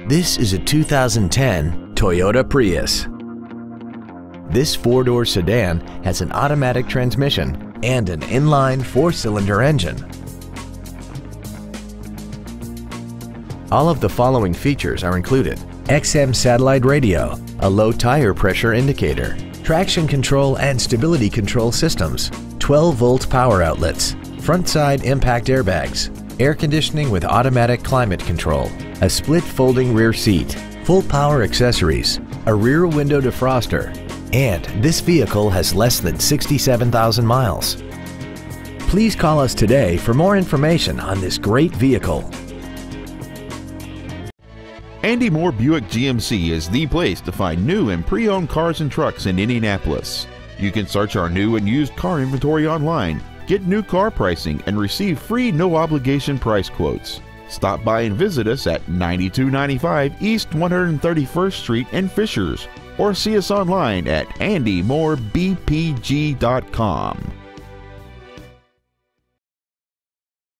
This is a 2010 Toyota Prius. This four-door sedan has an automatic transmission and an inline four-cylinder engine. All of the following features are included: XM satellite radio, a low tire pressure indicator, traction control and stability control systems, 12-volt power outlets, front side impact airbags, air conditioning with automatic climate control, a split folding rear seat, full power accessories, a rear window defroster, and this vehicle has less than 67,000 miles. Please call us today for more information on this great vehicle. Andy Mohr Buick GMC is the place to find new and pre-owned cars and trucks in Indianapolis. You can search our new and used car inventory online, get new car pricing, and receive free no-obligation price quotes. Stop by and visit us at 9295 East 131st Street in Fishers, or see us online at andymohrbpg.com.